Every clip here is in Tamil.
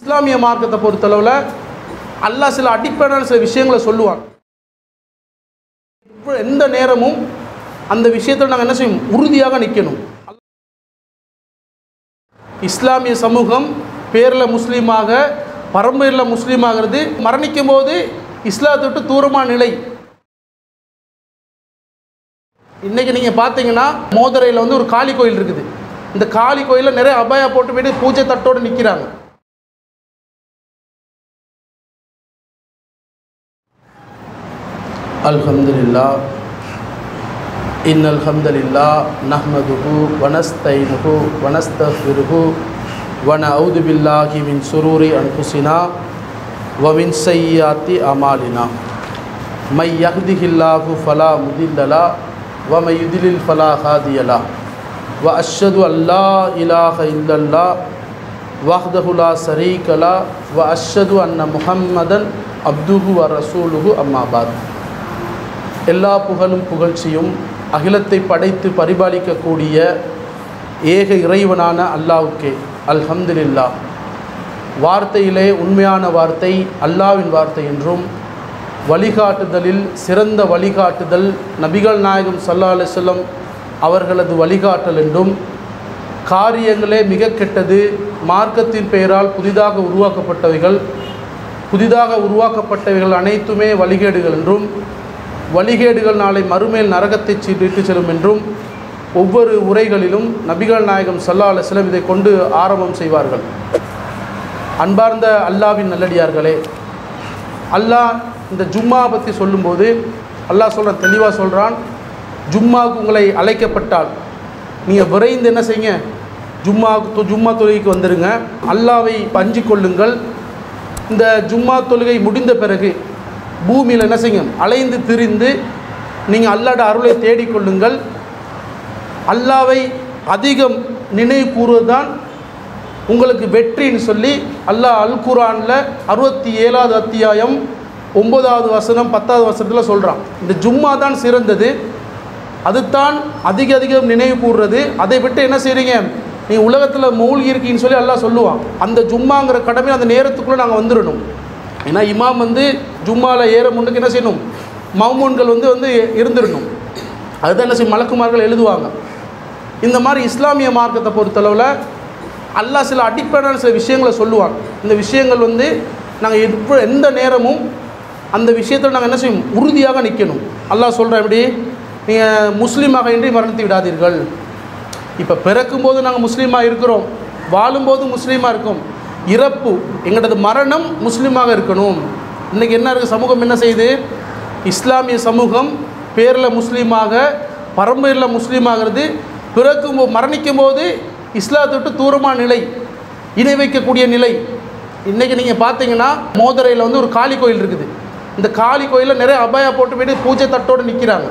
இஸ்லாமிய மார்க்கத்தை பொறுத்தளவில் அல்லாஹ் சில அடிப்படையான சில விஷயங்களை சொல்லுவான். இப்போ எந்த நேரமும் அந்த விஷயத்தில் நாங்கள் என்ன செய்யும், உறுதியாக நிற்கணும். இஸ்லாமிய சமூகம் பேரில் முஸ்லீமாக பரம்பரையில் முஸ்லீமாகிறது, மரணிக்கும் போது இஸ்லாத்தை விட்டு தூரமான நிலை. இன்றைக்கி நீங்கள் பார்த்தீங்கன்னா மோதரையில் வந்து ஒரு காளி கோயில் இருக்குது. இந்த காளி கோயிலில் நிறைய அபாயா போட்டு போய்ட்டு பூஜை தட்டோடு நிற்கிறாங்க. அல்ஹம்துலில்லாஹ் இன்னல் ஹம்தலில்லாஹ் நஹ்மதுஹு வ நஸ்தைனுஹு வ நஸ்தக்ஃபிருஹு வ நஊது பில்லாஹி மின் ஷுரூரி அன்ஃபுஸினா வ மின் ஸய்யிஆத்தி அமாலினா மை யஹ்திஹில்லாஹு ஃபலா முதில்ல லஹு வ மை யுத்லில் ஃபலா ஹாதிய லஹு வ அஷ்ஹது அல்லா இலாஹ இல்லல்லாஹ் வஹ்தஹு லா ஷரீக லஹு வ அஷ்ஹது அன்ன முஹம்மதன் அப்துஹு வ ரசூலுஹு அம்மா பாத். எல்லா புகழும் புகழ்ச்சியும் அகிலத்தை படைத்து பரிபாலிக்கக்கூடிய ஏக இறைவனான அல்லாஹ்வுக்கே. அல்ஹம்துலில்லாஹ். வார்த்தையிலே உண்மையான வார்த்தை அல்லாஹ்வின் வார்த்தை என்றும், வழிகாட்டுதலில் சிறந்த வழிகாட்டுதல் நபிகள் நாயகம் ஸல்லல்லாஹு அலைஹி வஸல்லம் அவர்களது வழிகாட்டல் என்றும், காரியங்களே மிக கெட்டது, மார்க்கத்தின் பெயரால் புதிதாக உருவாக்கப்பட்டவைகள் அனைத்துமே வழிகேடுகள் என்றும், வழிகேடுகள் நாளை மறுமையில் நரகத்தை இட்டு செல்லும் என்றும் ஒவ்வொரு உரைகளிலும் நபிகள் நாயகம் ஸல்லல்லாஹு அலைஹி வஸல்லம் இதை கொண்டு ஆரம்பம் செய்வார்கள். அன்பார்ந்த அல்லாஹ்வின் நல்லடியார்களே, அல்லாஹ் இந்த ஜும்மா பற்றி சொல்லும்போது அல்லாஹ் சொல்கிறான், தெளிவாக சொல்கிறான், ஜும்மாவுக்கு உங்களை அழைக்கப்பட்டால் நீங்கள் விரைந்து என்ன செய்யுங்க, ஜும்மா தொழுகைக்கு வந்துடுங்க, அல்லாஹ்வை அஞ்சிக் கொள்ளுங்கள். இந்த ஜும்மா தொழுகை முடிந்த பிறகு பூமியில் என்ன செய்யும், அலைந்து திரிந்து நீங்கள் அல்லாஹ்ட அருளை தேடிக்கொள்ளுங்கள். அல்லாஹ்வை அதிகம் நினைவு கூறுவது தான் உங்களுக்கு வெற்றின்னு சொல்லி அல்லாஹ் அல் குர்ஆனில் 67வது அத்தியாயம் 9வது வசனம் 10வது வசனத்தில் சொல்கிறான். இந்த ஜும்மா தான் சிறந்தது, அதுதான் அதிகம் நினைவு கூறுறது. அதை விட்டு என்ன செய்கிறீங்க, நீங்கள் உலகத்தில் மூழ்கி இருக்கீங்கன்னு சொல்லி அல்லாஹ் சொல்லுவான். அந்த ஜும்மாங்கிற கடமை அந்த நேரத்துக்குள்ளே நாங்கள் வந்துடணும். ஏன்னா இமாம் வந்து ஜும்மாவில் ஏற முன்னுக்கு என்ன செய்யணும், மௌமூன்கள் வந்து இருந்துடணும். அதுதான் என்ன செய்யும், மலக்குமார்கள் எழுதுவாங்க. இந்த மாதிரி இஸ்லாமிய மார்க்கத்தை பொறுத்தளவில் அல்லாஹ் சில அடிப்படையான சில விஷயங்களை சொல்லுவாங்க. இந்த விஷயங்கள் வந்து நாங்கள் எந்த நேரமும் அந்த விஷயத்தில் நாங்கள் என்ன செய்யும், உறுதியாக நிற்கணும். அல்லாஹ் சொல்கிறேன், எப்படி நீங்கள் முஸ்லீமாக இன்றி மரணித்து விடாதீர்கள். இப்போ பிறக்கும்போது நாங்கள் முஸ்லீமாக இருக்கிறோம், வாழும்போது முஸ்லீமாக இருக்கோம், இறப்பு எங்களது மரணம் முஸ்லீமாக இருக்கணும். இன்றைக்கி என்ன இருக்குது, சமூகம் என்ன செய்யுது, இஸ்லாமிய சமூகம் பேரில் முஸ்லீமாக பரம்பரையில் முஸ்லீமாகிறது, மரணிக்கும் போது இஸ்லாத்தை விட்டு தூரமான நிலை, இணை வைக்கக்கூடிய நிலை. இன்றைக்கி நீங்கள் பார்த்தீங்கன்னா மோதரையில் வந்து ஒரு காளி கோயில் இருக்குது. இந்த காளி கோயிலில் நிறைய அபாயா போட்டு போய்ட்டு பூஜை தட்டோடு நிற்கிறாங்க.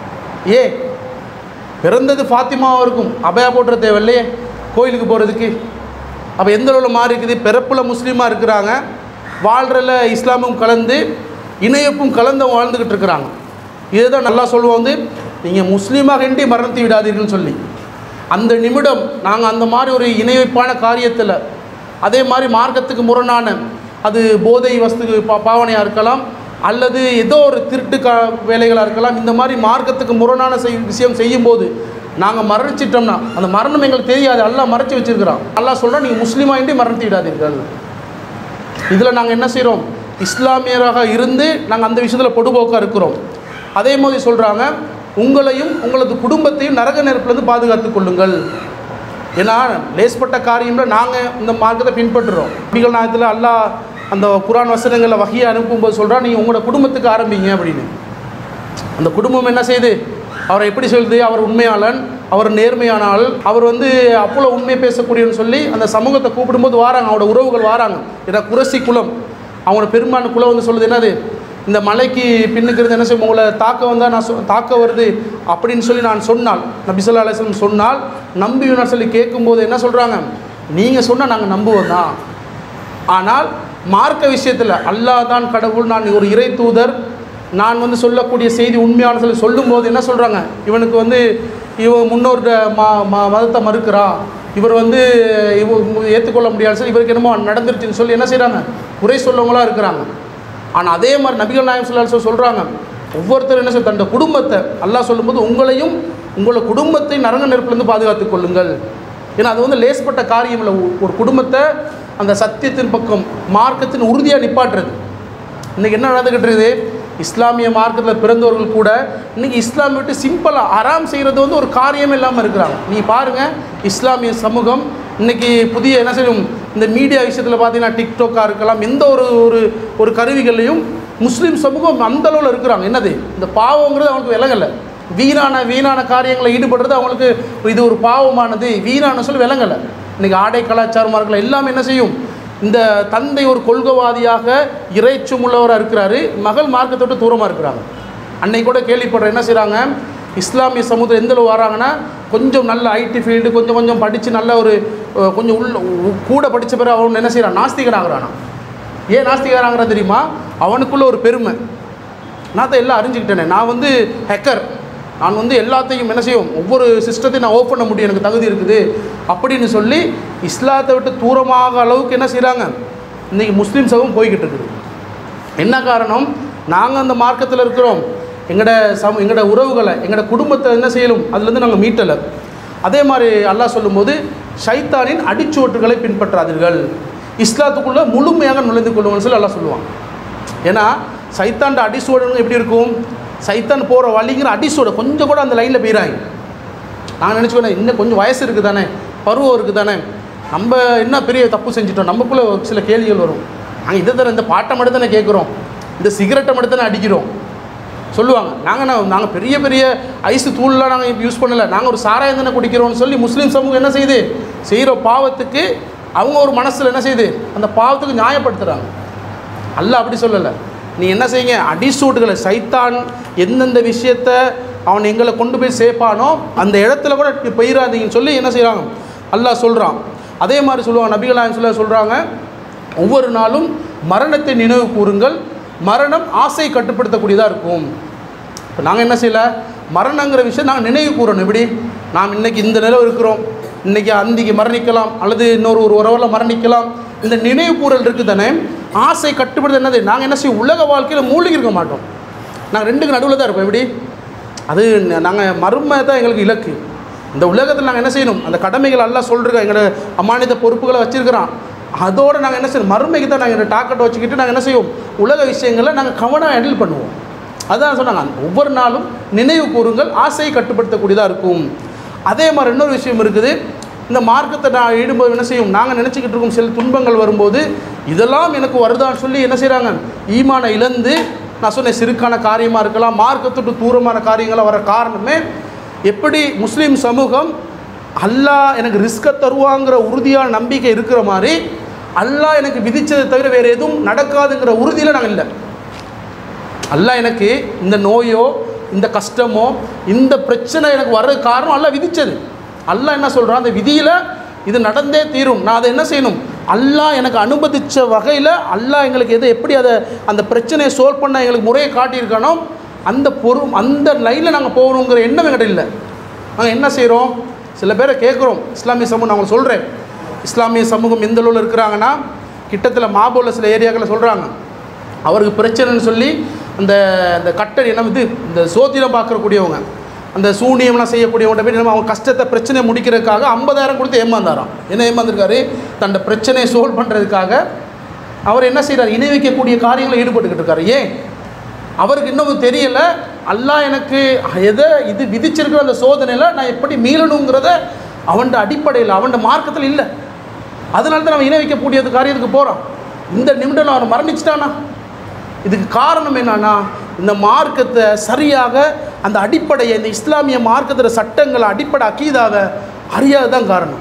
பிறந்தது ஃபாத்திமாவாக இருக்கும், அபாயா போட்டுற தேவையில்லையே கோயிலுக்கு போகிறதுக்கு. அப்போ எந்த அளவில் மாறி இருக்குது, பிறப்பில் முஸ்லீமாக இருக்கிறாங்க, வாழ்கிறல இஸ்லாமும் கலந்து இணையப்பும் கலந்து வாழ்ந்துக்கிட்டு இருக்கிறாங்க. இதுதான் நல்லா சொல்லுவோம், வந்து நீங்கள் முஸ்லீமாக இன்றி மரணித்து விடாதீர்கள்னு சொல்லி. அந்த நிமிடம் நாங்கள் அந்த மாதிரி ஒரு இணைவைப்பான காரியத்தில், அதே மாதிரி மார்க்கத்துக்கு முரணான, அது போதை வஸ்து பாவனையாக இருக்கலாம், அல்லது ஏதோ ஒரு திருட்டு வேலைகளாக இருக்கலாம், இந்த மாதிரி மார்க்கத்துக்கு முரணான விஷயம் செய்யும்போது நாங்கள் மரணிச்சிட்டோம்னா அந்த மரணம் எங்களுக்கு தெரியாது, அல்லாஹ் மறைச்சி வச்சுருக்கிறோம். அல்லாஹ் சொல்கிறோம், நீங்கள் முஸ்லீமாக இன்றி மரணித்து விடாதீர்கள். இதில் நாங்கள் என்ன செய்கிறோம், இஸ்லாமியராக இருந்து நாங்கள் அந்த விஷயத்தில் பொடுபோக்காக இருக்கிறோம். அதே மாதிரி சொல்கிறாங்க, உங்களையும் உங்களது குடும்பத்தையும் நரக நெருப்புலேருந்து பாதுகாத்து கொள்ளுங்கள். ஏன்னா லேஸ்பட்ட காரியமில் நாங்கள் இந்த மார்க்கத்தை பின்பற்றுறோம். நபிகள் நாயகத்தில் அல்லாஹ் அந்த குர்ஆன் வசனங்களில் வஹியை அனுப்பும்போது சொல்கிறான், நீங்கள் உங்களோட குடும்பத்துக்கு ஆரம்பிங்க அப்படின்னு. அந்த குடும்பம் என்ன செய்யுது, அவரை எப்படி சொல்லுது, அவர் உண்மையாளன், அவர் நேர்மையான ஆள், அவர் வந்து அப்போல உண்மை பேசக்கூடியன்னு சொல்லி அந்த சமூகத்தை கூப்பிடும்போது வாராங்க, அவரோட உறவுகள் வாராங்க. ஏன்னா குறைசி குலம், அவங்களோட பெரும்பான்மை குலம் வந்து சொல்லுது, என்னது இந்த மலைக்கு பின்னுக்கிறது என்ன செய்யும், உங்களை தாக்க வந்தால் நான் தாக்க வருது அப்படின்னு சொல்லி நான் சொன்னால், நபி ஸல்லல்லாஹு அலைஹி வஸல்லம் சொன்னால் நம்புவீங்கன்னு சொல்லி கேட்கும்போது என்ன சொல்கிறாங்க, நீங்கள் சொன்னால் நாங்கள் நம்புவோம் தான், ஆனால் மார்க்க விஷயத்தில் அல்லாஹ் தான் கடவுள், நான் ஒரு இறை தூதர், நான் வந்து சொல்லக்கூடிய செய்தி உண்மையான சொல்லும்போது என்ன சொல்கிறாங்க, இவனுக்கு வந்து இவன் முன்னோர்கிட்ட மதத்தை மறுக்கிறான், இவர் வந்து ஏற்றுக்கொள்ள முடியாது சார், இவருக்கு என்னமோ நடந்துருச்சுன்னு சொல்லி என்ன செய்கிறாங்க, குறை சொல்லவங்களாக இருக்கிறாங்க. ஆனால் அதே மாதிரி நபிகள் நாயகம் ஸல்லல்லாஹு அலைஹி வஸல்லம் சொல்கிறாங்க, ஒவ்வொருத்தரும் என்ன செய்ய தன் குடும்பத்தை அல்லாஹ் சொல்லும்போது உங்களையும் உங்களை குடும்பத்தை நரக நெருப்புலேருந்து பாதுகாத்துக் கொள்ளுங்கள். ஏன்னா அது வந்து லேஸ்பட்ட காரியம் இல்லை. ஒரு குடும்பத்தை அந்த சத்தியத்தின் பக்கம் மார்க்கத்தின் உறுதியாக நிப்பாட்டுறது. இன்றைக்கி என்ன நடந்துக்கிட்டு இருக்குது, இஸ்லாமிய மார்க்கத்தில் பிறந்தவர்கள் கூட இன்றைக்கி இஸ்லாம் விட்டு சிம்பிளாக ஆராம் செய்கிறது வந்து ஒரு காரியம் இல்லாமல் இருக்கிறாங்க. நீங்கள் பாருங்கள், இஸ்லாமிய சமூகம் இன்றைக்கி புதிய என்ன செய்யும், இந்த மீடியா விஷயத்தில் பார்த்தீங்கன்னா டிக்டாக்காக இருக்கலாம், எந்த ஒரு கருவிகளையும் முஸ்லீம் சமூகம் அந்த அளவில் இருக்கிறாங்க. என்னது இந்த பாவங்கிறது அவங்களுக்கு விளங்கலை. வீணான காரியங்களை ஈடுபடுறது அவங்களுக்கு இது ஒரு பாவமானது வீணான சொல்லி விளங்கலை. இன்றைக்கி ஆடை கலாச்சாரமாக இருக்கலாம், எல்லாமே என்ன செய்யும், இந்த தந்தை ஒரு கொள்கைவாதியாக இறைச்சும் உள்ளவராக இருக்கிறாரு, மகள் மார்க்கத்தோட்டு தூரமாக இருக்கிறாங்க. அன்னைக்கு கூட கேள்விப்படுற என்ன செய்கிறாங்க, இஸ்லாமிய சமூகத்தில் எந்த அளவு வராங்கன்னா கொஞ்சம் நல்ல ஐடி ஃபீல்டு கொஞ்சம் படித்து நல்ல ஒரு கொஞ்சம் கூட படித்த பிறகு அவன் என்ன செய்கிறான், நாஸ்திகராகிறானா. ஏன் நாஸ்திகராங்கிறான் தெரியுமா, அவனுக்குள்ள ஒரு பெருமை, நான் தான் எல்லாம் அறிஞ்சிக்கிட்டேனே, நான் வந்து ஹேக்கர், நான் வந்து எல்லாத்தையும் என்ன செய்யும், ஒவ்வொரு சிஸ்டத்தையும் நான் ஓப்பன் பண்ண முடியும், எனக்கு தகுதி இருக்குது அப்படின்னு சொல்லி இஸ்லாத்தை விட்டு தூரமாக அளவுக்கு என்ன செய்கிறாங்க இன்றைக்கி முஸ்லீம் சமூகம் போய்கிட்டு இருக்குது. என்ன காரணம், நாங்கள் அந்த மார்க்கத்தில் இருக்கிறோம், எங்களோட உறவுகளை எங்களோட குடும்பத்தை என்ன செய்யலும் அதுலேருந்து நாங்கள் மீட்டலை. அதே மாதிரி அல்லாஹ் சொல்லும்போது ஷைத்தானின் அடிச்சுவட்டுகளை பின்பற்றாதீர்கள், இஸ்லாத்துக்குள்ளே முழுமையாக நுழைந்து கொள்ளுங்கன்னு சொல்லி அல்லாஹ் சொல்லுவான். ஏன்னா சைத்தான்ட அடிசுவடுங்க எப்படி இருக்கும், சைத்தான் போகிற வழிங்கிற அடிசுவடை கொஞ்சம் கூட அந்த லைனில் போயிடாங்க. நாங்கள் நினச்சிக்கோண்ணே இன்னும் கொஞ்சம் வயசு இருக்குது தானே, பருவம் இருக்குது தானே, நம்ம என்ன பெரிய தப்பு செஞ்சிட்டோம், நமக்குள்ளே சில கேள்விகள் வரும். நாங்கள் இதை தர இந்த பாட்டை மட்டும் தானே கேட்குறோம், இந்த சிகரெட்டை மட்டும் தானே அடிக்கிறோம் சொல்லுவாங்க. நாங்கள் பெரிய ஐஸு தூள்லாம் நாங்கள் யூஸ் பண்ணலை, நாங்கள் ஒரு சாராயம் தானே குடிக்கிறோம்னு சொல்லி முஸ்லீம் சமூகம் என்ன செய்யுது, செய்கிற பாவத்துக்கு அவங்க ஒரு மனசில் என்ன செய்யுது, அந்த பாவத்துக்கு நியாயப்படுத்துகிறாங்க. அல்லாஹ் அப்படி சொல்லலை. நீ என்ன செய்யுங்க, அடிசூட்டுகளை சைத்தான் எந்தெந்த விஷயத்தை அவன் எங்களை கொண்டு போய் சேர்ப்பானோ அந்த இடத்துல கூட போயிடாதீங்கன்னு சொல்லி என்ன செய்கிறாங்க அல்லாஹ் சொல்கிறான். அதே மாதிரி சொல்லுவாங்க நபிகள் நாயகம் சொல்கிறாங்க, ஒவ்வொரு நாளும் மரணத்தை நினைவு கூறுங்கள், மரணம் ஆசை கட்டுப்படுத்தக்கூடியதாக இருக்கும். இப்போ நாங்கள் என்ன செய்யலை, மரணங்கிற விஷயம் நாங்கள் நினைவு கூறணும். எப்படி நாம் இன்றைக்கி இந்த நிலை இருக்கிறோம், இன்றைக்கி அந்திக்கு மரணிக்கலாம் அல்லது இன்னொரு உறவில் மரணிக்கலாம், இந்த நினைவு கூறல் இருக்குது தானே. ஆசை கட்டுப்படுத்த என்னது, நாங்கள் என்ன செய்வோம், உலக வாழ்க்கையில் மூழ்கி இருக்க மாட்டோம், நாங்கள் ரெண்டுக்கு நடுவில் தான் இருப்போம். எப்படி அது நாங்கள் மர்ம தான் எங்களுக்கு இலக்கு. இந்த உலகத்தில் நாங்கள் என்ன செய்யணும், அந்த கடமைகள் எல்லாம் சொல்கிறோம், எங்களோட அமானித பொறுப்புகளை வச்சுருக்கிறோம், அதோடு நாங்கள் என்ன செய்யணும், மறுமைக்கு தான் நாங்கள் டாக்கெட்டை வச்சுக்கிட்டு நாங்கள் என்ன செய்வோம், உலக விஷயங்களை நாங்கள் கவனம் ஹேண்டில் பண்ணுவோம். அதான் சொன்னாங்க, ஒவ்வொரு நாளும் நினைவு கூறுங்கள், ஆசையை கட்டுப்படுத்தக்கூடியதாக இருக்கும். அதே மாதிரி இன்னொரு விஷயம் இருக்குது, இந்த மார்க்கத்தை நான் ஈடுபோது என்ன செய்யும், நாங்கள் நினச்சிக்கிட்டு இருக்கோம் சில துன்பங்கள் வரும்போது இதெல்லாம் எனக்கு வருதான்னு சொல்லி என்ன செய்கிறாங்க, ஈமானை இழந்து நான் சொன்னேன் சிறுக்கான காரியமாக இருக்கலாம், மார்க்கத்துட்டு தூரமான காரியங்களாக வர காரணமே எப்படி முஸ்லீம் சமூகம் அல்லாஹ் எனக்கு ரிஸ்கை தருவாங்கிற உறுதியான நம்பிக்கை இருக்கிற மாதிரி அல்லாஹ் எனக்கு விதித்ததை தவிர வேறு எதுவும் நடக்காதுங்கிற உறுதியில் நாங்கள் இல்லை. அல்லாஹ் எனக்கு இந்த நோயோ இந்த கஷ்டமோ இந்த பிரச்சனை எனக்கு வர்ற காரணம் அல்லாஹ் விதித்தது. அல்லாஹ் என்ன சொல்கிறான், அந்த விதியில் இது நடந்தே தீரும், நான் அதை என்ன செய்யணும், அல்லாஹ் எனக்கு அனுமதித்த வகையில் அல்லாஹ் எங்களுக்கு எதை எப்படி அதை அந்த பிரச்சனையை சால்வ் பண்ண எங்களுக்கு முறையை காட்டியிருக்கானோ அந்த லைனில் நாங்கள் போகணுங்கிற எண்ணம் எங்கிட்ட இல்லை. நாங்கள் என்ன செய்கிறோம், சில பேரை கேட்குறோம், இஸ்லாமிய சமூகம் நான் உங்களுக்கு சொல்கிறேன், இஸ்லாமிய சமூகம் எந்த அளவில் இருக்கிறாங்கன்னா கிட்டத்தில் மாபோலில் சில ஏரியாக்களில் சொல்கிறாங்க, அவருக்கு பிரச்சனைன்னு சொல்லி அந்த அந்த கட்டடி என்ன இந்த சோத்திரம் பார்க்கக்கூடியவங்க, அந்த சூனியம்லாம் செய்யக்கூடியவங்க போய் நம்ம அவங்க கஷ்டத்தை பிரச்சனையை முடிக்கிறதுக்காக 50,000 கொடுத்து ஏமாந்தாராம். என்ன ஏமாந்துருக்காரு, தன்னோட பிரச்சனையை சால்வ் பண்ணுறதுக்காக அவர் என்ன செய்கிறார், இணை வைக்கக்கூடிய காரியங்களை ஈடுபட்டுக்கிட்டு இருக்காரு. ஏன் அவருக்கு இன்னும் தெரியலை, அல்லாஹ் எனக்கு இது விதிச்சிருக்கிற அந்த சோதனையில் நான் எப்படி மீளணுங்கிறத அவன் அடிப்படையில் அவன் மார்க்கத்தில் இல்லை. அதனால தான் நம்ம இணை வைக்கக்கூடியது காரியத்துக்கு போகிறோம். இந்த நிமிடம் அவன் மரணிச்சிட்டானா, இதுக்கு காரணம் என்னன்னா இந்த மார்க்கத்தை சரியாக அந்த அடிப்படையை இந்த இஸ்லாமிய மார்க்கத்தில் சட்டங்களை அடிப்படை அக்கீதாவை அறியாததான் காரணம்.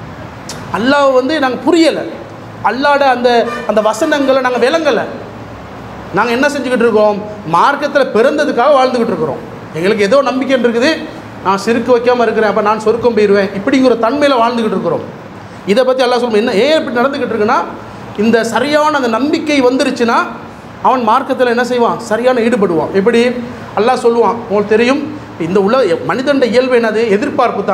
அல்லாஹ் நாங்கள் புரியலை, அல்லாட அந்த வசனங்களை நாங்கள் விளங்கலை. நாங்கள் என்ன செஞ்சுக்கிட்டு இருக்கோம், மார்க்கத்தில் பிறந்ததுக்காக வாழ்ந்துக்கிட்டு இருக்கிறோம். எங்களுக்கு ஏதோ நம்பிக்கை இருக்குது, நான் சிறுக்கு வைக்காமல் இருக்கிறேன், அப்போ நான் சொர்க்கம் போயிடுவேன், இப்படிங்கிற தன்மையில் வாழ்ந்துக்கிட்டு இருக்கிறோம். இதை பற்றி அல்லாஹ் சொல்லுவோம், என்ன ஏன் இப்படி நடந்துக்கிட்டு இருக்குன்னா, இந்த சரியான அந்த நம்பிக்கை வந்துருச்சுன்னா அவன் மார்க்கத்தில் என்ன செய்வான், சரியான ஈடுபடுவான். எப்படி அல்லாஹ் சொல்லுவான், உங்களுக்கு தெரியும், இந்த மனிதன் இயல்பு என்னது, எதிர்பார்ப்பு தான்.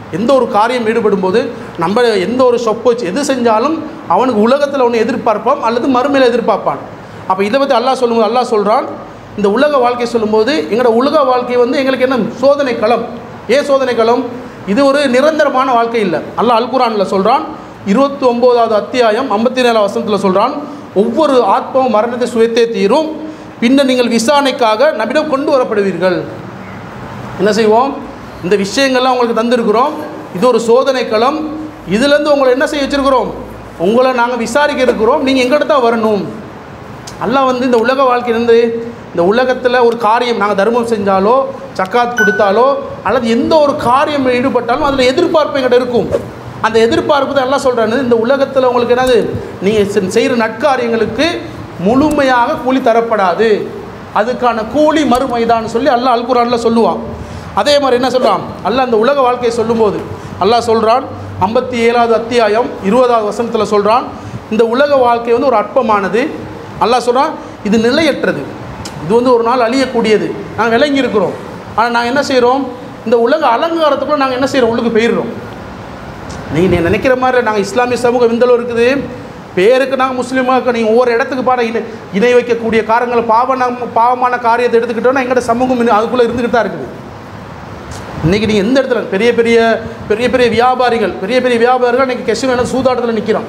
எந்த ஒரு காரியம் ஈடுபடும் போது நம்ம எந்த ஒரு சொப்போச்சு எது செஞ்சாலும் அவனுக்கு உலகத்தில் ஒன்று எதிர்பார்ப்பான் அல்லது மறுமையில் எதிர்பார்ப்பான். அப்போ இதை பற்றி அல்லாஹ் சொல்லும்போது அல்லாஹ் சொல்கிறான், இந்த உலக வாழ்க்கை சொல்லும்போது எங்களோட உலக வாழ்க்கை வந்து எங்களுக்கு என்ன சோதனை களம். ஏன் சோதனை களம்? இது ஒரு நிரந்தரமான வாழ்க்கை இல்லை. அல்லாஹ் அல் குர்ஆனில் சொல்கிறான், 29வது அத்தியாயம் 57வது வசனத்தில் சொல்கிறான், ஒவ்வொரு ஆத்மாவும் மரணத்தை சுயத்தே தீரும், பின்னர் நீங்கள் விசாரணைக்காக நம்மிடம் கொண்டு வரப்படுவீர்கள். என்ன செய்வோம்? இந்த விஷயங்கள்லாம் உங்களுக்கு தந்திருக்கிறோம், இது ஒரு சோதனை களம், இதுலேருந்து உங்களை என்ன செய்ய வச்சுருக்கிறோம், உங்களை நாங்கள் விசாரிக்க இருக்கிறோம், நீங்கள் எங்கிட்ட தான் வரணும். அல்லாஹ் வந்து இந்த உலக வாழ்க்கையிலேருந்து இந்த உலகத்தில் ஒரு காரியம் நாங்கள் தர்மம் செஞ்சாலோ சக்காத் கொடுத்தாலோ அல்லது எந்த ஒரு காரியம் ஈடுபட்டாலும் அதில் எதிர்பார்ப்பு எங்கிட்ட இருக்கும். அந்த எதிர்பார்ப்பு தான் எல்லாம் சொல்கிறாங்க, இந்த உலகத்தில் உங்களுக்கு என்னது, நீங்கள் செய்கிற நற்காரியங்களுக்கு முழுமையாக கூலி தரப்படாது, அதுக்கான கூலி மறுமைதான்னு சொல்லி அல்லாஹ் அல் குர்ஆனில் சொல்லுவான். அதே மாதிரி என்ன சொல்கிறான் அல்லாஹ் அந்த உலக வாழ்க்கையை சொல்லும்போது அல்லாஹ் சொல்கிறான், 57வது அத்தியாயம் 20வது வசனத்தில் சொல்கிறான், இந்த உலக வாழ்க்கை வந்து ஒரு அற்பமானது. அல்லாஹ் சொல்கிறான், இது நிலையற்றது, இது வந்து ஒரு நாள் அழியக்கூடியது. நாங்கள் விளங்கி இருக்கிறோம், ஆனால் நாங்கள் என்ன செய்கிறோம், இந்த உலக அலங்காரத்துக்குள்ளே நாங்கள் என்ன செய்கிறோம், உள்ளுக்கு போயிடுறோம். நீங்கள் நினைக்கிற மாதிரி நாங்கள் இஸ்லாமிய சமூகம் விந்தளவு இருக்குது, பேருக்கு நாங்கள் முஸ்லீமாக நீங்கள் ஒவ்வொரு இடத்துக்கு இணை வைக்கக்கூடிய காரங்களை பாவமான காரியத்தை எடுத்துக்கிட்டோன்னா எங்களோட சமூகம் அதுக்குள்ளே இருந்துக்கிட்டு தான் இருக்குது. இன்றைக்கி நீங்கள் எந்த இடத்துல பெரிய பெரிய வியாபாரிகள் இன்றைக்கி கெஷினோ சூதாட்டத்தில் நிற்கிறோம்.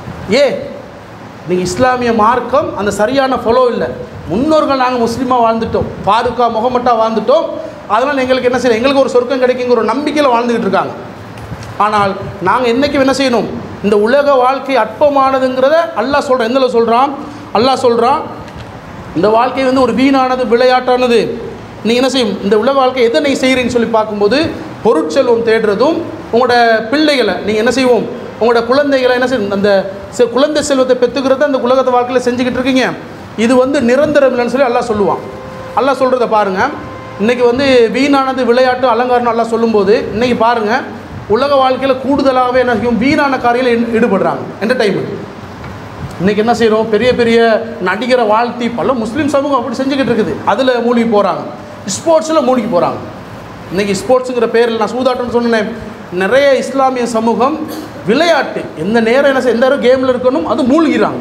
நீங்கள் இஸ்லாமிய மார்க்கம் அந்த சரியான ஃபாலோ இல்லை. முன்னோர்கள் நாங்கள் முஸ்லீமாக வாழ்ந்துட்டோம், ஃபாருக்கா முகமட்டா வாழ்ந்துட்டோம், அதனால் எங்களுக்கு என்ன செய்யணும், எங்களுக்கு ஒரு சொர்க்கம் கிடைக்குங்கிற ஒரு நம்பிக்கையில் வாழ்ந்துக்கிட்டு இருக்காங்க. ஆனால் நாங்கள் என்றைக்கும் என்ன செய்யணும், இந்த உலக வாழ்க்கை அற்பமானதுங்கிறத அல்லாஹ் சொல்கிறான். எந்த சொல்கிறான் அல்லாஹ் சொல்கிறான், இந்த வாழ்க்கை வந்து ஒரு வீணானது, விளையாட்டானது. நீங்கள் என்ன செய்யும், இந்த உலக வாழ்க்கை எதை நீங்கள் செய்கிறீங்கன்னு சொல்லி பார்க்கும்போது பொருட்செல்வம் தேடுறதும், உங்களோட பிள்ளைகளை நீங்கள் என்ன செய்வோம், உங்களோட குழந்தைகளை என்ன செய்யும், அந்த குழந்தை செல்வத்தை பெற்றுக்கிறத அந்த உலகத்தை வாழ்க்கையில் செஞ்சுக்கிட்டு இருக்கீங்க. இது வந்து நிரந்தரம் இல்லைன்னு சொல்லி அல்லாஹ் சொல்லுவான். அல்லாஹ் சொல்கிறத பாருங்கள், இன்றைக்கி வந்து வீணானது விளையாட்டு அலங்காரம் அல்லாஹ் சொல்லும்போது இன்றைக்கி பாருங்கள் உலக வாழ்க்கையில் கூடுதலாகவே என்ன செய்யும், வீணான காரியத்தில் ஈடுபடுறாங்க. என்டர்டைன்மெண்ட் இன்றைக்கி என்ன செய்கிறோம், பெரிய நடிகரை வாழ்த்தி பல முஸ்லீம் சமூகம் அப்படி செஞ்சுக்கிட்டு இருக்குது, அதில் மூழ்கி போகிறாங்க. ஸ்போர்ட்ஸில் மூழ்கி போகிறாங்க. இன்றைக்கி ஸ்போர்ட்ஸுங்கிற பேரில் நான் சூதாட்டம்னு சொன்னேன், நிறைய இஸ்லாமிய சமூகம் விளையாட்டு எந்த நேரம் என்ன செய்ய, எந்த நேரம் கேமில் இருக்கணும் அது மூழ்கிறாங்க.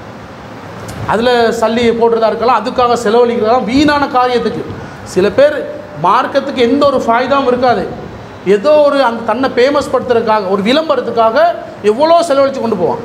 அதில் சல்லி போடுறதா இருக்கலாம், அதுக்காக செலவழிக்கிறதா வீணான காரியத்துக்கு. சில பேர் மார்க்கத்துக்கு எந்த ஒரு ஃபாய்தாவும் இருக்காது, ஏதோ ஒரு அந்த தன்னை ஃபேமஸ் படுத்துறதுக்காக ஒரு விளம்பரத்துக்காக எவ்வளோ செலவழித்து கொண்டு போவான்.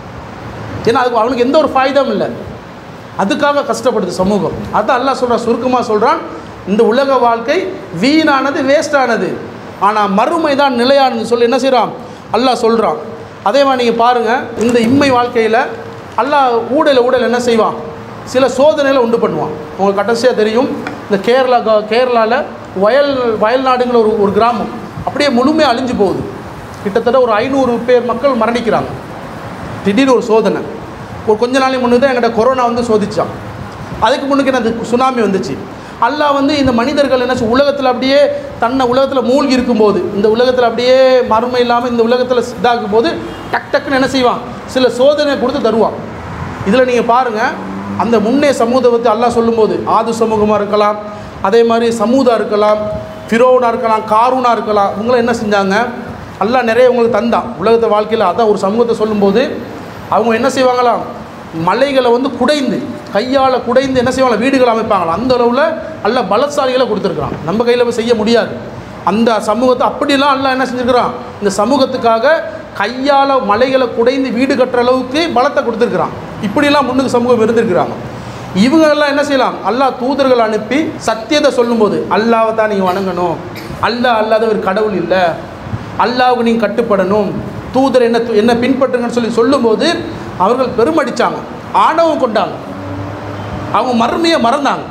ஏன்னா அதுக்கு அவனுக்கு எந்த ஒரு ஃபாய்தாவும் இல்லை, அதுக்காக கஷ்டப்படுது சமூகம். அதான் அல்லாஹ் சொல்கிறான், சுருக்கமாக சொல்கிறான், இந்த உலக வாழ்க்கை வீணானது, வேஸ்டானது, ஆனால் மறுமை தான் நிலையானது சொல்லி என்ன செய்கிறான் அல்லாஹ் சொல்கிறான். அதே மாதிரி நீங்கள் பாருங்கள், இந்த இம்மை வாழ்க்கையில் அல்லாஹ் ஊழல் என்ன செய்வான், சில சோதனைகளை உண்டு பண்ணுவான். உங்களுக்கு கடைசியாக தெரியும், இந்த கேரளாவில் வயல்நாடுங்கிற ஒரு கிராமம் அப்படியே முழுமையாக அழிஞ்சு போகுது. கிட்டத்தட்ட ஒரு 500 பேர் மக்கள் மரணிக்கிறாங்க. திடீர்னு ஒரு சோதனை. ஒரு கொஞ்ச நாளைக்கு முன்னுக்கு தான் எங்கிட்ட கொரோனா வந்து சோதிச்சான். அதுக்கு முன்னுக்கு எனக்கு சுனாமி வந்துச்சு. அல்லாஹ் வந்து இந்த மனிதர்கள் என்ன உலகத்தில் அப்படியே தன்னை உலகத்தில் மூழ்கி இருக்கும்போது, இந்த உலகத்தில் அப்படியே மறுமை இல்லாமல் இந்த உலகத்தில் இதாகும் போது டக்குன்னு என்ன செய்வான், சில சோதனை கொடுத்து தருவான். இதில் நீங்கள் பாருங்கள், அந்த முன்னே சமூகத்தை அல்லாஹ் சொல்லும்போது ஆது சமூகமாக இருக்கலாம், அதே மாதிரி சமூதா இருக்கலாம், ஃபிரோனாக இருக்கலாம், காரூனாக இருக்கலாம், இவங்களை என்ன செஞ்சாங்க, அல்லாஹ் நிறைய உங்களுக்கு தந்தான் உலகத்தை வாழ்க்கையில். அதான் ஒரு சமூகத்தை சொல்லும்போது அவங்க என்ன செய்வாங்களாம், மலைகளை வந்து குடைந்து கையால் குடைந்து என்ன செய்வாங்க, வீடுகள் அமைப்பாங்களா. அந்த அளவில் அல்ல பலசாலிகளை கொடுத்துருக்குறான், நம்ம கையில் போய் செய்ய முடியாது. அந்த சமூகத்தை அப்படிலாம் எல்லாம் என்ன செஞ்சுருக்கிறான், இந்த சமூகத்துக்காக கையால் மலைகளை குடைந்து வீடு கட்டுற அளவுக்கு பலத்தை கொடுத்துருக்குறான். இப்படிலாம் முன்னுக்கு சமூகம் இருந்திருக்கிறாங்க. இவங்களெல்லாம் என்ன செய்யலாம், அல்லாஹ் தூதர்கள் அனுப்பி சத்தியத்தை சொல்லும்போது அல்லாவை தான் நீங்கள் வணங்கணும், அல்லாஹ் அல்லாத ஒரு கடவுள் இல்லை, அல்லாவுக்கு நீங்கள் கட்டுப்படணும், தூதர் என்ன பின்பற்றுங்கன்னு சொல்லி சொல்லும்போது அவர்கள் பெருமடித்தாங்க, ஆணவம் கொண்டாங்க, அவங்க மறுமையை மறந்தாங்க.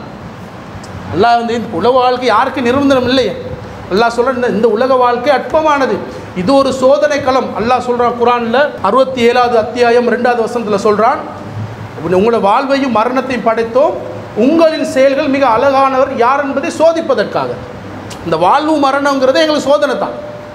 அல்லாஹ் வந்து இந்த உலக வாழ்க்கை யாருக்கு நிரந்தரம் இல்லையே. அல்லாஹ் சொல்கிற இந்த உலக வாழ்க்கை அற்பமானது, இது ஒரு சோதனை களம். அல்லாஹ் சொல்கிறான் குர்ஆனில் 67வது அத்தியாயம் 2வது வசனத்தில் சொல்கிறான், உங்களோட வாழ்வையும் மரணத்தையும் படைத்தோம், உங்களின் செயல்கள் மிக அழகானவர் யார் என்பதை சோதிப்பதற்காக. இந்த வாழ்வு மரணங்கிறதே எங்களுக்கு சோதனை தான்.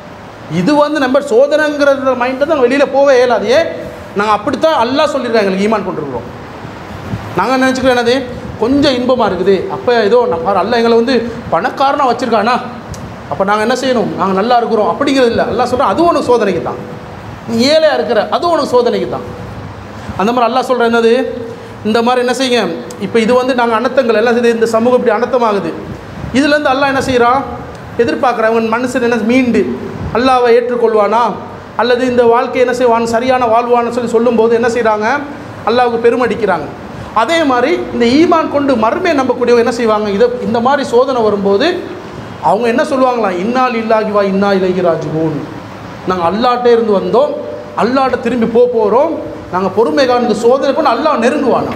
இது வந்து நம்ம சோதனைங்கிறத மைண்டை தான் வெளியில் போக இயலாது. நாங்கள் அப்படித்தான் அல்லாஹ் சொல்லியிருக்காங்க, எங்களுக்கு ஈமான் கொண்டிருக்கிறோம். நாங்கள் நினச்சிக்கிறோம் என்னது, கொஞ்சம் இன்பமாக இருக்குது, அப்போ ஏதோ நம்ம அல்லாஹ் எங்களை வந்து பணக்காரனாக வச்சுருக்கானா, அப்போ நாங்கள் என்ன செய்யணும், நாங்கள் நல்லா இருக்கிறோம் அப்படிங்கிறது இல்லை. அல்லாஹ் சொல்கிறோம் அதுவும் உனக்கு சோதனைக்கு தான். நீ ஏழையாக இருக்கிற அதுவும் உனக்கு சோதனைக்கு தான். அந்த மாதிரி அல்லாஹ் சொல்கிற என்னது, இந்த மாதிரி என்ன செய்யுங்க, இப்போ இது வந்து நாங்கள் அனர்த்தங்கள் எல்லாம் செய்து இந்த சமூகம் இப்படி அனர்த்தமாகுது. இதுலேருந்து அல்லாஹ் என்ன செய்கிறான், எதிர்பார்க்குறவன் மனுஷன் என்ன மீண்டு அல்லாஹ்வை ஏற்றுக்கொள்வானா அல்லது இந்த வாழ்க்கை என்ன செய்வான் சரியான வாழ்வான்னு சொல்லும்போது என்ன செய்கிறாங்க, அல்லாஹ்வுக்கு பெருமடிக்கிறாங்க. அதே மாதிரி இந்த ஈமான் கொண்டு மறுமையை நம்பக்கூடியவங்க என்ன செய்வாங்க, இந்த மாதிரி சோதனை வரும்போது அவங்க என்ன சொல்லுவாங்களாம், இன்னா லில்லாஹி வ இன்னா இலைஹி ராஜிஊன். நாங்கள் அல்லாஹ்ட்டே இருந்து வந்தோம், அல்லாஹ்ட்ட திரும்பி போகிறோம், நாங்கள் பொறுமைக்கான இந்த சோதனை பண்ண அல்லாஹ் நெருங்குவானா.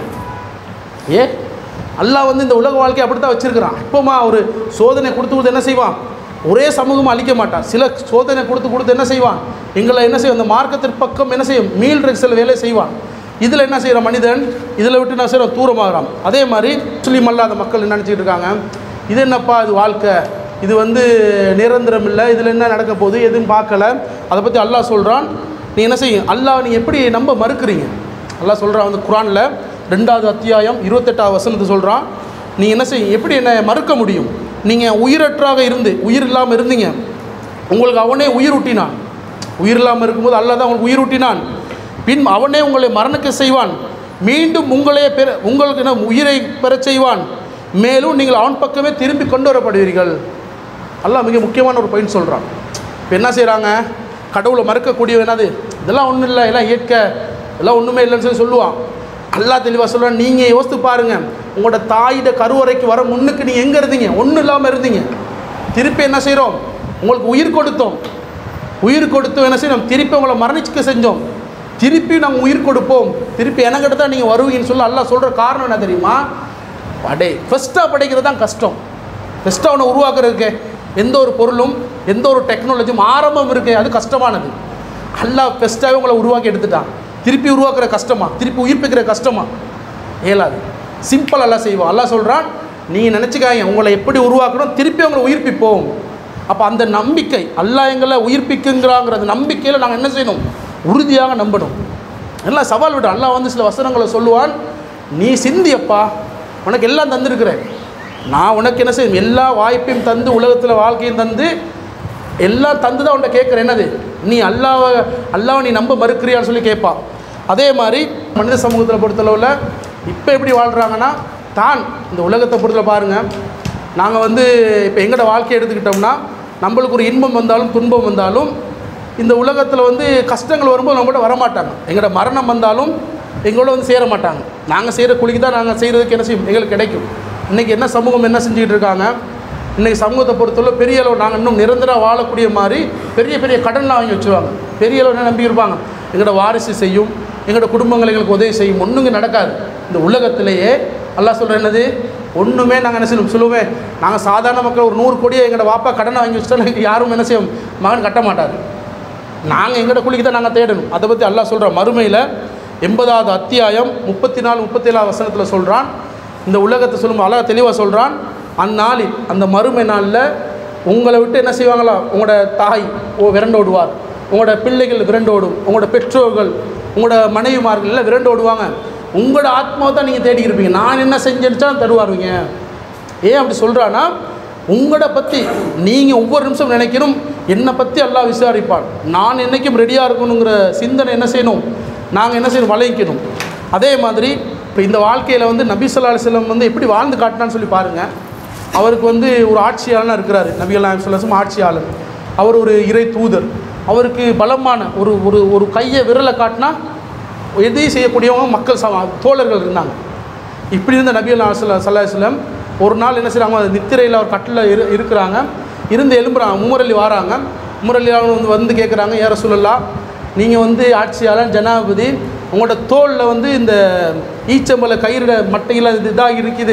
அல்லாஹ் வந்து இந்த உலக வாழ்க்கையை அப்படி தான் வச்சுருக்கிறான். இப்போமா ஒரு சோதனை கொடுத்து என்ன செய்வான், ஒரே சமூகமாக அழிக்க மாட்டான். சில சோதனை கொடுத்து என்ன செய்வான், எங்களை என்ன செய்வோம், இந்த மார்க்கத்திற்கு பக்கம் என்ன செய்யும், மீள்றதுக்கு சில வேலையை செய்வான். இதில் என்ன செய்கிற மனிதன் இதில் விட்டு என்ன செய்கிறோம், தூரமாகறான். அதே மாதிரி முஸ்லீம் அல்லாத மக்கள் என்ன நினச்சிக்கிட்டு இருக்காங்க, இது என்னப்பா இது வாழ்க்கை, இது வந்து நிரந்தரம் இல்லை, இதில் என்ன நடக்க போகுது எதுவும் பார்க்கல. அதை பற்றி அல்லாஹ் சொல்கிறான், நீ என்ன செய்யும், அல்லாஹ் நீ எப்படி நம்ப மறுக்கிறீங்க. அல்லாஹ் சொல்கிறான் வந்து குர்ஆனில் 2வது அத்தியாயம் 28வது வசனத்தை சொல்கிறான், நீ என்ன செய்யும், எப்படி என்னை மறுக்க முடியும், நீங்கள் உயிரற்றாக இருந்து உயிர் இல்லாமல் இருந்தீங்க, உங்களுக்கு அவனே உயிர் ஊட்டினான். உயிர் இல்லாமல் இருக்கும்போது அல்லாஹ் தான் உங்களுக்கு உயிர் ஊட்டினான். பின் அவனே உங்களை மரணிக்க செய்வான், மீண்டும் உங்களுக்கு என்ன உயிரை பெறச் செய்வான், மேலும் நீங்கள் அவன் பக்கமே திரும்பி கொண்டு வரப்படுவீர்கள். அல்லாஹ் மிக முக்கியமான ஒரு பாயிண்ட் சொல்கிறான். இப்போ என்ன செய்கிறாங்க, கடவுளை மறுக்கக்கூடிய என்னது, இதெல்லாம் ஒன்றும் இல்லை, எல்லாம் இயற்கை, எல்லாம் ஒன்றுமே இல்லைன்னு சொல்லுவான். அல்லாஹ் தெளிவாக சொல்கிறான், நீங்கள் யோசித்து பாருங்கள், உங்களோட தாயிட கருவறைக்கு வர முன்னுக்கு நீங்கள் எங்கே இருந்தீங்க, ஒன்றும் இல்லாமல் இருந்தீங்க. திருப்பி என்ன செய்கிறோம், உங்களுக்கு உயிர் கொடுத்தோம், உயிர் கொடுத்து என்ன செய்யணும், திருப்பி உங்களை மரணிக்க செஞ்சோம், திருப்பி நாங்கள் உயிர் கொடுப்போம், திருப்பி எனக்கிட்ட தான் நீங்கள் வருவீங்கன்னு சொல்ல அல்லாஹ் சொல்கிற காரணம் என்ன தெரியுமா, ஃபஸ்ட்டாக படைக்கிறது தான் கஷ்டம். ஃபஸ்ட்டாக அவனை உருவாக்குறதுக்கு எந்த ஒரு பொருளும் எந்த ஒரு டெக்னாலஜியும் ஆரம்பம் இருக்குது, அது கஷ்டமானது. அல்லாஹ் ஃபஸ்ட்டாகவே உங்களை உருவாக்கி எடுத்துட்டான், திருப்பி உருவாக்குற கஷ்டமா, திருப்பி உயிர்ப்பிக்கிற கஷ்டமா, இயலாது. சிம்பிள் அல்லாஹ் செய்வோம். அல்லாஹ் சொல்கிறான், நீங்கள் நினச்சிக்காங்க உங்களை எப்படி உருவாக்கணும், திருப்பி அவங்களை உயிர்ப்பிப்போம். அப்போ அந்த நம்பிக்கை, அல்லாஹ் எங்களை உயிர்ப்பிக்குங்கிறாங்கிற அந்த நம்பிக்கையில் நாங்கள் என்ன செய்யணும், உறுதியாக நம்பணும். எல்லாம் சவால் விட்டு அல்லாஹ் வந்து சில வசனங்களை சொல்லுவான், நீ சிந்தியப்பா, உனக்கு எல்லாம் தந்துருக்கிறேன், நான் உனக்கு என்ன செய்யும், எல்லா வாய்ப்பையும் தந்து உலகத்தில் வாழ்க்கையும் தந்து எல்லாம் தந்து தான் உன்னை கேட்குறேன், என்னது நீ அல்லாவை நீ நம்ப மறுக்கிறியான்னு சொல்லி கேட்பான். அதே மாதிரி மனித சமூகத்தில் பொறுத்தளவில் இப்போ எப்படி வாழ்கிறாங்கன்னா, தான் இந்த உலகத்தை பொறுத்தல பாருங்கள், நாங்கள் வந்து இப்போ எங்களோட வாழ்க்கையை எடுத்துக்கிட்டோம்னா நம்மளுக்கு ஒரு இன்பம் வந்தாலும் துன்பம் வந்தாலும் இந்த உலகத்தில் வந்து கஷ்டங்கள் வரும்போது நம்மகிட்ட வரமாட்டாங்க, எங்களோட மரணம் வந்தாலும் எங்களோட வந்து சேர மாட்டாங்க. நாங்கள் செய்கிற குழிக்கு தான் நாங்கள் செய்கிறதுக்கு என்ன செய்யும், எங்களுக்கு கிடைக்கும். இன்றைக்கி என்ன சமூகம் என்ன செஞ்சுக்கிட்டு இருக்காங்க, இன்றைக்கி சமூகத்தை பொறுத்தவரை பெரிய அளவு நாங்கள் இன்னும் நிரந்தரம் வாழக்கூடிய மாதிரி பெரிய பெரிய கடன்லாம் வாங்கி வச்சுருவாங்க. பெரிய அளவு என்ன நம்பியிருப்பாங்க, எங்களோட வாரிசு செய்யும், எங்களோட குடும்பங்கள் எங்களுக்கு உதவி செய்யும், ஒன்றுங்க நடக்காது. இந்த உலகத்திலேயே அல்லாஹ் சொல்கிற என்னது, ஒன்றுமே நாங்கள் என்ன செய்யணும் சொல்லுவேன், நாங்கள் சாதாரண மக்கள் ஒரு 100 கோடியை எங்களோட வாப்பா கடனை வாங்கி வச்சுட்டா யாரும் என்ன செய்யும், மகன் கட்ட மாட்டார். நாங்கள் எங்களோட குழிக்கு தான் நாங்கள் தேடணும். அதை பற்றி அல்லாஹ் சொல்கிற மறுமையில் 80வது அத்தியாயம் 34 37 வசனத்தில் சொல்கிறான். இந்த உலகத்தை சொல்லும் அல்லாஹ் தெளிவாக சொல்கிறான், அந்நாளில் அந்த மறுமை நாளில் உங்களை விட்டு என்ன செய்வாங்களா, உங்களோட தாய் விரண்டோடுவார், உங்களோட பிள்ளைகள் விரண்டோடும், உங்களோட பெற்றோர்கள் உங்களோட மனைவிமார்கள் எல்லாம் விரண்டோடுவாங்க. உங்களோட ஆத்மாவை தான் நீங்கள் தேடி இருப்பீங்க, நான் என்ன செஞ்சேன்னு தான் தருவாருவீங்க. ஏன் அப்படி சொல்கிறான்னா, உங்களோட பற்றி நீங்கள் ஒவ்வொரு நிமிஷம் நினைக்கணும், என்னை பற்றி அல்லாஹ் விசாரிப்பான், நான் என்றைக்கும் ரெடியாக இருக்கணுங்கிற சிந்தனை என்ன செய்யணும், நாங்கள் என்ன செய்யணும், வளைக்கணும். அதே மாதிரி இப்போ இந்த வாழ்க்கையில் வந்து நபி ஸல்லல்லாஹு அலைஹி வஸல்லம் வந்து எப்படி வாழ்ந்து காட்டினான்னு சொல்லி பாருங்கள். அவருக்கு வந்து ஒரு ஆட்சியாளனாக இருக்கிறாரு, நபிகள் நாயகம் ஸல்லல்லாஹு அலைஹி வஸல்லம் ஆட்சியாளர், அவர் ஒரு இறை தூதர், அவருக்கு பலமான ஒரு ஒரு ஒரு கையை விரலை காட்டினா எதையும் செய்யக்கூடியவங்க மக்கள் தோழர்கள் இருந்தாங்க. இப்படி இருந்த நபிகள் நாயகம் ஸல்லல்லாஹு அலைஹி வஸல்லம் ஒரு நாள் என்ன செய்கிறாங்க, நித்திரையில் ஒரு கட்டில் இருக்கிறாங்க, இருந்து எழும்புறாங்க. உமர் அலி வராங்க, உமர் அலி வந்து கேட்குறாங்க, யா ரசூலல்லாஹ், நீங்கள் வந்து ஆட்சியாளர் ஜனாதிபதி, உங்களோட தோளில் வந்து இந்த ஈச்சம்பளை கயிறு மட்டையில் இதாக இருக்குது,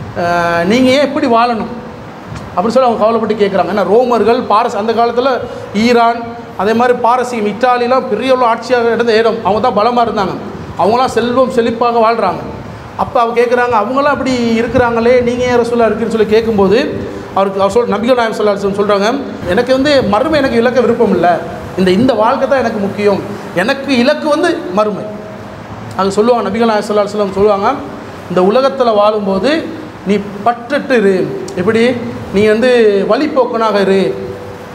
நீங்கள் ஏன் எப்படி வாழணும் அப்படின்னு சொல்லி அவங்க கவலைப்பட்டு கேட்குறாங்க. ஏன்னா ரோமர்கள் அந்த காலத்தில் ஈரான் அதே மாதிரி பாரசீகம் இத்தாலிலாம் பெரிய உள்ள ஆட்சியாக இருந்த இடம், அவங்க தான் பலமாக இருந்தாங்க, அவங்களாம் செல்வம் செழிப்பாக வாழ்கிறாங்க. அப்போ அவங்க கேட்குறாங்க, அவங்களாம் அப்படி இருக்கிறாங்களே, நீங்கள் ஏன் ரசூலா இருக்குன்னு சொல்லி கேட்கும்போது அவர் நபிகள் நாயகம் ஸல்லல்லாஹு அலைஹி வஸல்லம் சொல்கிறாங்க, எனக்கு வந்து மறுமை எனக்கு இலக்க விருப்பம் இல்லை, இந்த வாழ்க்கை தான் எனக்கு முக்கியம், எனக்கு இலக்கு வந்து மறுமை. அது சொல்லுவாங்க நபிகள் நாயகம் ஸல்லல்லாஹு அலைஹி வஸல்லம் சொல்லுவாங்க, இந்த உலகத்தில் வாழும்போது நீ பற்றுட்டு இரு, எப்படி நீ வந்து வழிபோக்கனாக இரு,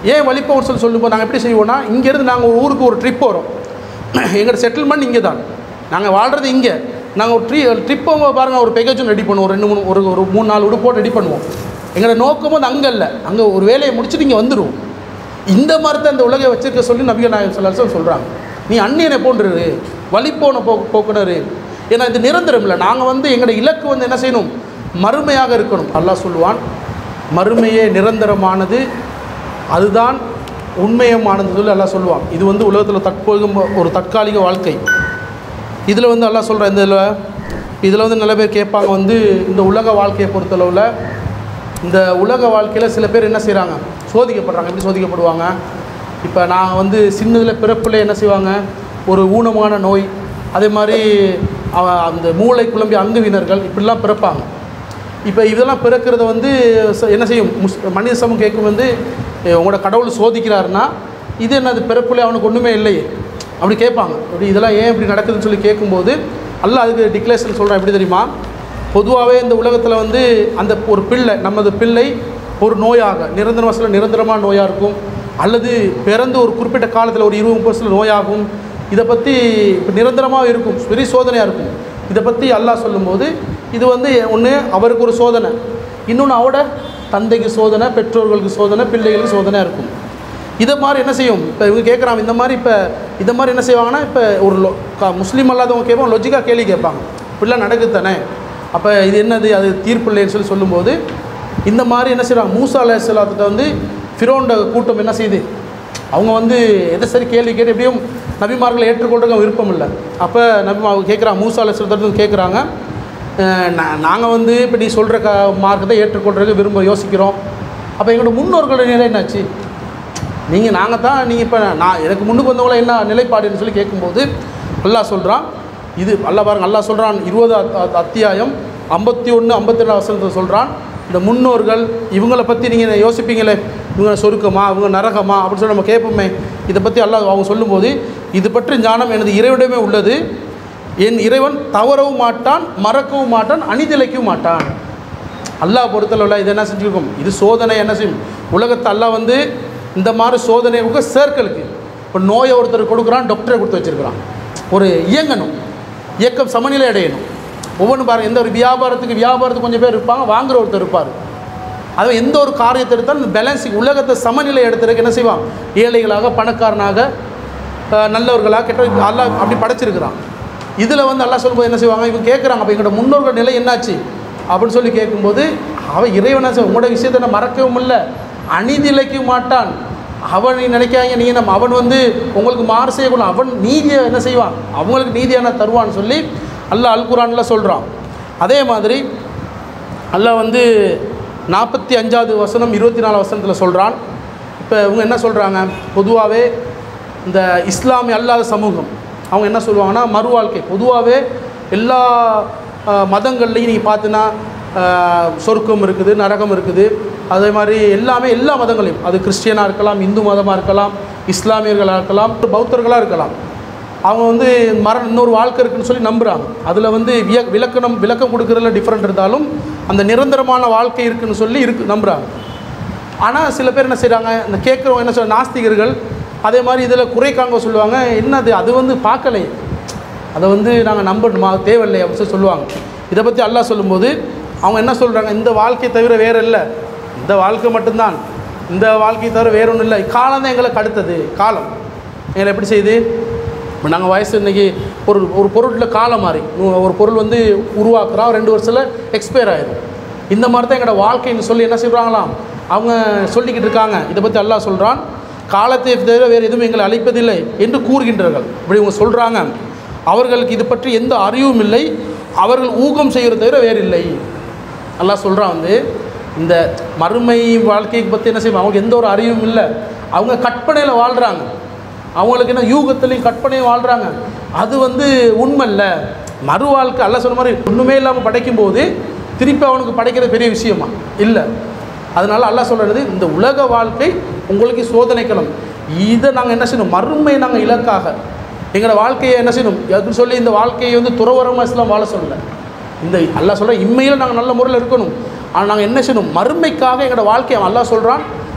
ஏன் வழிபோன்னு சொல்லும்போது நாங்கள் எப்படி செய்வோம்னா, இங்கேருந்து நாங்கள் ஒரு ஊருக்கு ஒரு ட்ரிப் வரோம். எங்களோட செட்டில்மெண்ட் இங்கே தான், நாங்கள் வாழ்கிறது இங்கே. நாங்கள் ஒரு ட்ரிப் பாருங்கள், ஒரு பேக்கேஜும் ரெடி பண்ணுவோம், 2 3 ஒரு 3 4 உடுப்போடு ரெடி பண்ணுவோம். எங்களோட நோக்கம் வந்து அங்கே இல்லை, அங்கே ஒரு வேலையை முடிச்சுட்டு இங்கே வந்துடுவோம். இந்த மாதிரி தான் இந்த உலகை வச்சிருக்க சொல்லி நபிகள் நாயகம் ஸல்லல்லாஹு அலைஹி வஸல்லம் சொல்கிறாங்க. நீ அந்நியனை போன்றது, வழிபோன போக்குனர். ஏன்னா இது நிரந்தரம் இல்லை. நாங்கள் வந்து எங்களோட இலக்கு வந்து என்ன செய்யணும், மறுமையாக இருக்கணும். அல்லாஹ் சொல்லுவான், மறுமையே நிரந்தரமானது, அதுதான் உண்மையமானது சொல்லி அல்லாஹ் சொல்லுவான். இது வந்து உலகத்தில் தற்போதும் ஒரு தற்காலிக வாழ்க்கை. இதில் வந்து அல்லாஹ் சொல்கிறேன், இதில் வந்து நிறைய பேர் கேட்பாங்க வந்து, இந்த உலக வாழ்க்கையை பொறுத்தளவில் இந்த உலக வாழ்க்கையில் சில பேர் என்ன செய்கிறாங்க, சோதிக்கப்படுறாங்க. எப்படி சோதிக்கப்படுவாங்க? இப்போ நான் வந்து சின்னதில் பிறப்பில் என்ன செய்வாங்க, ஒரு ஊனமான நோய், அதே மாதிரி அந்த மூளை குழம்பி அங்குவினர்கள் இப்படிலாம் பிறப்பாங்க. இப்போ இதெல்லாம் பிறக்கிறத வந்து என்ன செய்யும், மனித சமூகம் கேட்கும் வந்து, உங்களோட கடவுள் சோதிக்கிறாருன்னா இது என்னது, பிறப்புல அவனுக்கு ஒன்றுமே இல்லையே அப்படி கேட்பாங்க. அப்படி இதெல்லாம் ஏன் இப்படி நடக்குதுன்னு சொல்லி கேட்கும்போது அல்லாஹ் அதுக்கு டிக்ளரேஷன் சொல்கிறான். எப்படி தெரியுமா, பொதுவாகவே இந்த உலகத்தில் வந்து அந்த ஒரு பிள்ளை, நமது பிள்ளை ஒரு நோயாக நிரந்தரமான நோயாக இருக்கும், அல்லது பிறந்து ஒரு குறிப்பிட்ட காலத்தில் ஒரு 20-30 நோயாகும். இதை பற்றி இப்போ நிரந்தரமாக இருக்கும், பெரிய சோதனையாக இருக்கும். இதை பற்றி அல்லாஹ் சொல்லும்போது இது வந்து ஒன்று அவருக்கு ஒரு சோதனை, இன்னொன்று அவட தந்தைக்கு சோதனை, பெற்றோர்களுக்கு சோதனை, பிள்ளைகளுக்கு சோதனையாக இருக்கும். இதை மாதிரி என்ன செய்யும், இப்போ இவங்க கேட்குறாங்க இந்த மாதிரி. இப்போ இதை மாதிரி என்ன செய்வாங்கன்னா, இப்போ ஒரு முஸ்லீம் அல்லாதவங்க கேட்பாங்க, லொஜிக்காக கேள்வி கேட்பாங்க, இப்படிலாம் நடக்குது தானே, அப்போ இது என்னது, அது தீர்ப்பு இல்லைன்னு சொல்லும்போது இந்த மாதிரி என்ன செய்கிறாங்க, மூசா அலைஹிஸ்ஸலாத்துட்ட வந்து ஃபிரௌனோட கூட்டம் என்ன செய்யுது, அவங்க வந்து எதை சரி கேள்வி கேட்டு எப்படியும் நபிமார்களை ஏற்றுக்கொள்றதுக்கு விருப்பம் இல்லை. அப்போ அவங்க கேட்குறாங்க, மூசா அலைஹிஸ்ஸலாத்து கேட்குறாங்க, நாங்கள் வந்து இப்போ நீ சொல்கிற மார்க்கத்தை ஏற்றுக்கொள்றதுக்கு யோசிக்கிறோம். அப்போ எங்களோட முன்னோர்களோட நிலை என்னாச்சு, நாங்கள் தான் நீங்கள் இப்போ நான் எனக்கு முன்னுக்கு வந்தவங்கள என்ன நிலைப்பாடுன்னு சொல்லி கேட்கும்போது அல்லாஹ் சொல்கிறான். இது அல்லாஹ் பாருங்கள், அல்லாஹ் சொல்கிறான் 20 அத்தியாயம் 51 52 வசனத்தை சொல்கிறான். இந்த முன்னோர்கள் இவங்களை பற்றி நீங்கள் யோசிப்பீங்களே, இவங்க சொருக்கமா, இவங்க நரகமா அப்படின்னு சொல்லி நம்ம கேட்போமே. இதை பற்றி அல்லாஹ் அவங்க சொல்லும்போது, இது பற்றி ஞானம் எனது இறைவனிடமே உள்ளது, என் இறைவன் தவறவும் மாட்டான், மறக்கவும் மாட்டான், அணிதிலைக்கவும் மாட்டான். அல்லாஹ் பொறுத்தளவில் இது என்ன செஞ்சுருக்கோம், இது சோதனை என்ன செய்யும், உலகத்தை அல்லாஹ் வந்து இந்த மாதிரி சோதனைக்கு சேர்க்கலுக்கு. இப்போ நோயை ஒருத்தர் கொடுக்குறான், டாக்டரை கொடுத்து வச்சுருக்கிறான். ஒரு இயக்கம் சமநிலை அடையணும். ஒவ்வொன்றும் பாருங்கள், எந்த ஒரு வியாபாரத்துக்கு கொஞ்சம் பேர் இருப்பாங்க, வாங்குகிற ஒருத்தர் இருப்பார். அது எந்த ஒரு காரியத்தை எடுத்தாலும் இந்த பேலன்ஸிங் உலகத்தை சமநிலை எடுத்துறதுக்கு என்ன செய்வான், ஏழைகளாக, பணக்காரனாக, நல்லவர்களாக, கெட்ட அல்லாஹ் அப்படி படைச்சிருக்கிறான். இதில் வந்து அல்லாஹ் சொல்லும்போது என்ன செய்வாங்க, இவங்க கேட்குறாங்க, அப்போ எங்களோட முன்னோர்கள் நிலை என்னாச்சு அப்படின்னு சொல்லி கேட்கும்போது, அவன் இறைவனை உங்களோட விஷயத்தை நான் மறக்கவும் இல்லை, அநீதிலைக்கவும் மாட்டான். அவன் நினைக்காங்க நீங்கள் அவன் வந்து உங்களுக்கு மாறு செய்யக்கூடாது, அவன் நீதியை என்ன செய்வான், அவங்களுக்கு நீதியான தருவான்னு சொல்லி அல்லாஹ் அல் குர்ஆனில் சொல்கிறான். அதே மாதிரி அல்லாஹ் வந்து 45வது வசனம் 24 வசனத்தில் சொல்கிறான். இப்போ இவங்க என்ன சொல்கிறாங்க, பொதுவாகவே இந்த இஸ்லாமிய அல்லாத சமூகம் அவங்க என்ன சொல்லுவாங்கன்னா, மறுவாழ்க்கை பொதுவாகவே எல்லா மதங்கள்லையும் நீங்கள் பார்த்தீங்கன்னா சொர்க்கம் இருக்குது, நரகம் இருக்குது. அதே மாதிரி எல்லா மதங்களையும், அது கிறிஸ்டியனாக இருக்கலாம், இந்து மதமாக இருக்கலாம், இஸ்லாமியர்களாக இருக்கலாம், பௌத்தர்களாக இருக்கலாம், அவங்க வந்து இன்னொரு வாழ்க்கை இருக்குதுன்னு சொல்லி நம்புகிறாங்க. அதில் வந்து விளக்கம் கொடுக்குறதுல டிஃப்ரெண்ட் இருந்தாலும் அந்த நிரந்தரமான வாழ்க்கை இருக்குதுன்னு சொல்லி நம்புகிறாங்க. ஆனால் சில பேர் என்ன செய்கிறாங்க, இந்த கேட்குறவங்க என்ன சொல்ல, நாஸ்திகர்கள் அதே மாதிரி இதில் குறைக்காங்க சொல்லுவாங்க, என்னது அது வந்து பார்க்கலை, அதை வந்து நாங்கள் நம்பணுமா, தேவையில்லை அப்படின்னு சொல்லி சொல்லுவாங்க. இதை பற்றி அல்லாஹ் சொல்லும்போது அவங்க என்ன சொல்கிறாங்க, இந்த வாழ்க்கை தவிர வேறு இல்லை, இந்த வாழ்க்கை மட்டும்தான், இந்த வாழ்க்கை தவிர வேறு ஒன்றும் இல்லை. காலம் தான் எங்களுக்கு அடுத்தது. காலம் எங்களை எப்படி செய்யுது, இப்போ நாங்கள் வயசு இன்றைக்கி ஒரு பொருளில் காலம் மாறி ஒரு பொருள் வந்து உருவாக்குறோம், 2 வருஷத்தில் எக்ஸ்பயர் ஆகிடும். இந்த மாதிரி தான் எங்களோட வாழ்க்கைன்னு சொல்லி என்ன செய்கிறாங்களாம் அவங்க சொல்லிக்கிட்டு இருக்காங்க. இதை பற்றி அல்லாஹ் சொல்கிறான், காலத்தை தவிர வேறு எதுவும் எங்களை அழைப்பதில்லை என்று கூறுகின்றார்கள். இப்படி இவங்க சொல்கிறாங்க. அவர்களுக்கு இது பற்றி எந்த அறிவும் இல்லை, அவர்கள் ஊகம் செய்கிறத தவிர வேறு இல்லை. அல்லாஹ் சொல்கிறான் வந்து இந்த மறுமை வாழ்க்கையை பற்றி என்ன செய்வாங்க, அவங்களுக்கு எந்த ஒரு அறிவும் இல்லை, அவங்க கற்பனையில் வாழ்கிறாங்க, அவங்களுக்கு என்ன யூகத்துலேயும் கற்பனையும் வாழ்கிறாங்க. அது வந்து உண்மை இல்லை. மறு வாழ்க்கை அல்லாஹ் சொன்ன மாதிரி ஒன்றுமே இல்லாமல் படைக்கும்போது திருப்பி அவனுக்கு படைக்கிறது பெரிய விஷயமா இல்லை. அதனால் அல்லாஹ் சொல்கிறது, இந்த உலக வாழ்க்கை உங்களுக்கு சோதனைக்களம், இதை நாங்கள் என்ன செய்யணும், மறுமை நாங்கள் இலக்காக எங்களோட வாழ்க்கையை என்ன செய்யணும் அதுன்னு சொல்லி இந்த வாழ்க்கையை வந்து துறவரமாக இஸ்லாம் வாழ சொல்லலை. இந்த அல்லாஹ் சொல்கிற இம்மையில் நாங்கள் நல்ல முறையில் இருக்கணும், ஆனால் நாங்கள் என்ன செய்யணும், மறுமைக்காக எங்களோட வாழ்க்கையை அல்லாஹ் சொல்கிறான்,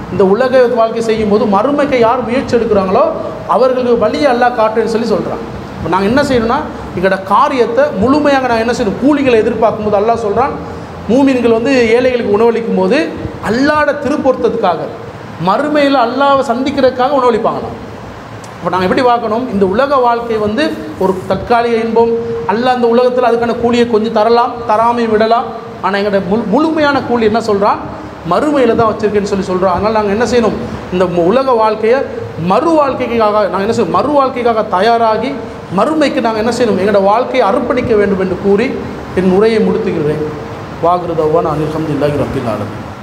இந்த உலக வாழ்க்கை செய்யும்போது மறுமைக்கு யார் முயற்சி எடுக்கிறாங்களோ அவர்களுக்கு வழியை அல்லாஹ் காட்டுன்னு சொல்லி சொல்கிறான். இப்போ நாங்கள் என்ன செய்யணும்னா எங்களோட காரியத்தை முழுமையாக நாங்கள் என்ன செய்யணும், கூலிகளை எதிர்பார்க்கும்போது அல்லாஹ் சொல்கிறான், மூமின்கள் வந்து ஏழைகளுக்கு உணவளிக்கும் போது அல்லாஹ்வோட திருப்பொருத்தத்துக்காக மறுமையில் அல்லாஹ்வை சந்திக்கிறதுக்காக உணவளிப்பாங்களாம். இப்போ நாங்கள் எப்படி பார்க்கணும், இந்த உலக வாழ்க்கை வந்து ஒரு தற்காலிக இன்பம். அல்லாஹ் அந்த உலகத்தில் அதுக்கான கூலியை கொஞ்சம் தரலாம், தராமையும் விடலாம். ஆனால் எங்களோட முழுமையான கூலி என்ன சொல்கிறான், மறுமையில் தான் வச்சுருக்கேன்னு சொல்லி சொல்கிறோம். அதனால் நாங்கள் என்ன செய்யணும், இந்த உலக வாழ்க்கையை மறு வாழ்க்கைக்காக நாங்கள் என்ன செய்யணும், மறு வாழ்க்கைக்காக தயாராகி மறுமைக்கு நாங்கள் என்ன செய்யணும், எங்களோட வாழ்க்கையை அர்ப்பணிக்க வேண்டும் என்று கூறி என் உரையை முடித்துகிறேன். வாகிருதவான் அல்ஹம்துலில்லாஹி ரப்பில் ஆலமீன்.